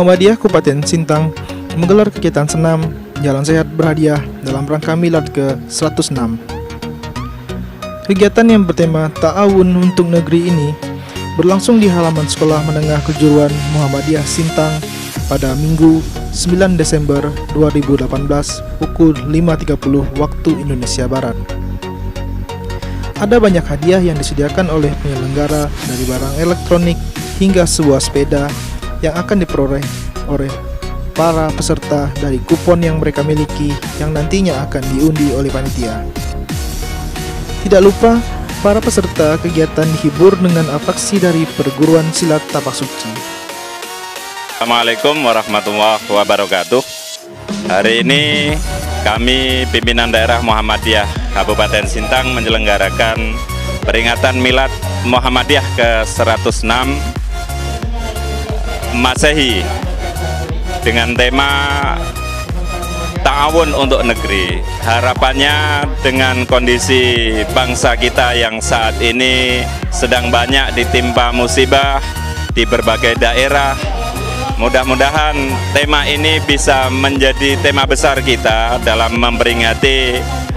Muhammadiyah Kabupaten Sintang menggelar kegiatan senam Jalan Sehat Berhadiah dalam rangka Milad ke-106. Kegiatan yang bertema Ta'awun untuk Negeri ini berlangsung di halaman Sekolah Menengah Kejuruan Muhammadiyah Sintang pada Minggu 9 Desember 2018 pukul 5.30 waktu Indonesia Barat. Ada banyak hadiah yang disediakan oleh penyelenggara, dari barang elektronik hingga sebuah sepeda yang akan diperoleh oleh para peserta dari kupon yang mereka miliki yang nantinya akan diundi oleh panitia. Tidak lupa, para peserta kegiatan dihibur dengan atraksi dari perguruan silat Tapak Suci. Assalamualaikum warahmatullahi wabarakatuh. Hari ini kami pimpinan daerah Muhammadiyah Kabupaten Sintang menyelenggarakan peringatan Milad Muhammadiyah ke-106 Masehi dengan tema Ta'awun untuk Negeri. Harapannya dengan kondisi bangsa kita yang saat ini sedang banyak ditimpa musibah di berbagai daerah, mudah-mudahan tema ini bisa menjadi tema besar kita dalam memperingati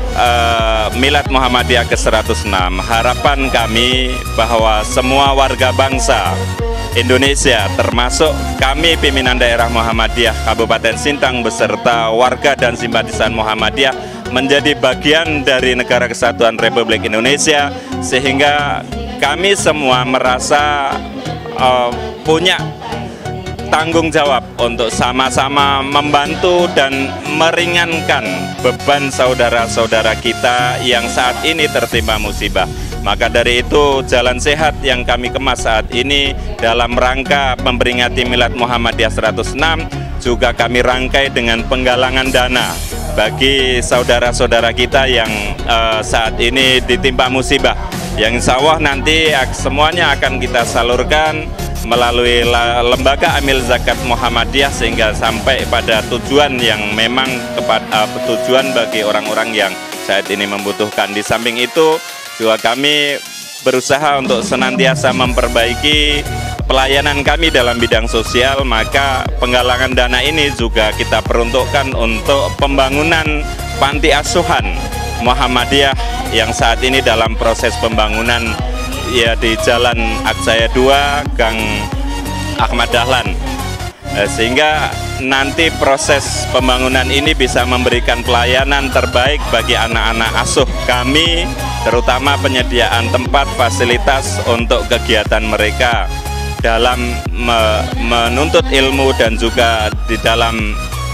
Milad Muhammadiyah ke-106. Harapan kami bahwa semua warga bangsa Indonesia, termasuk kami pimpinan daerah Muhammadiyah Kabupaten Sintang beserta warga dan simpatisan Muhammadiyah menjadi bagian dari Negara Kesatuan Republik Indonesia, sehingga kami semua merasa punya tanggung jawab untuk sama-sama membantu dan meringankan beban saudara-saudara kita yang saat ini tertimpa musibah. Maka dari itu, jalan sehat yang kami kemas saat ini dalam rangka memperingati Milad Muhammadiyah 106 juga kami rangkai dengan penggalangan dana bagi saudara-saudara kita yang saat ini ditimpa musibah, yang insya Allah nanti semuanya akan kita salurkan melalui lembaga Amil Zakat Muhammadiyah sehingga sampai pada tujuan yang memang tujuan bagi orang-orang yang saat ini membutuhkan. Di samping itu juga kami berusaha untuk senantiasa memperbaiki pelayanan kami dalam bidang sosial, maka penggalangan dana ini juga kita peruntukkan untuk pembangunan panti asuhan Muhammadiyah yang saat ini dalam proses pembangunan ya di Jalan Aksaya 2, Gang Ahmad Dahlan, sehingga nanti proses pembangunan ini bisa memberikan pelayanan terbaik bagi anak-anak asuh kami, terutama penyediaan tempat fasilitas untuk kegiatan mereka dalam menuntut ilmu dan juga di dalam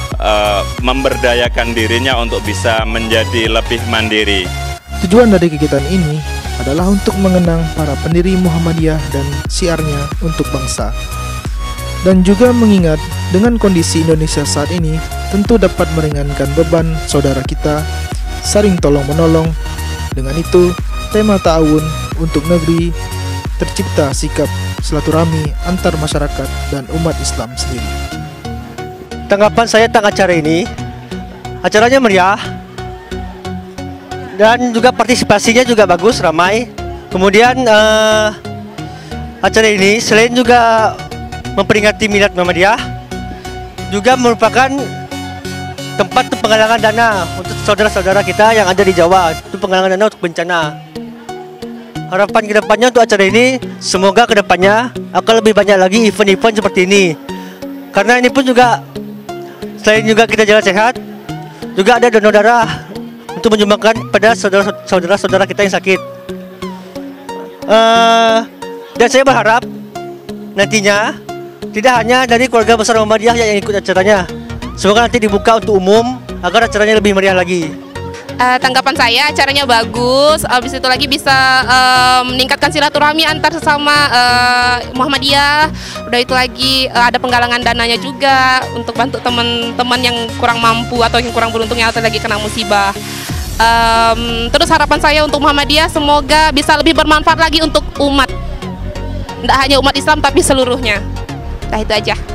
memberdayakan dirinya untuk bisa menjadi lebih mandiri. Tujuan dari kegiatan ini adalah untuk mengenang para pendiri Muhammadiyah dan syiarnya untuk bangsa. Dan juga mengingat dengan kondisi Indonesia saat ini tentu dapat meringankan beban saudara kita, saling tolong-menolong. Dengan itu, tema Ta'awun untuk Negeri tercipta sikap silaturahmi antar masyarakat dan umat Islam sendiri. Tanggapan saya tentang acara ini, acaranya meriah dan juga partisipasinya juga bagus, ramai. Kemudian acara ini selain juga memperingati Milad Muhammadiyah, juga merupakan tempat penggalangan dana untuk saudara-saudara kita yang ada di Jawa, itu penggalangan dana untuk bencana. Harapan kedepannya untuk acara ini, semoga kedepannya akan lebih banyak lagi event-event seperti ini. Karena ini pun juga, selain juga kita jalan sehat, juga ada donor darah untuk menyumbangkan pada saudara-saudara kita yang sakit. Dan saya berharap nantinya tidak hanya dari keluarga besar Muhammadiyah yang ikut acaranya, semoga nanti dibuka untuk umum agar acaranya lebih meriah lagi. Tanggapan saya acaranya bagus, habis itu lagi bisa meningkatkan silaturahmi antar sesama Muhammadiyah. Udah itu lagi ada penggalangan dananya juga untuk bantu teman-teman yang kurang mampu atau yang kurang beruntung yang lagi kena musibah. Terus harapan saya untuk Muhammadiyah semoga bisa lebih bermanfaat lagi untuk umat, tidak hanya umat Islam tapi seluruhnya. Nah itu aja.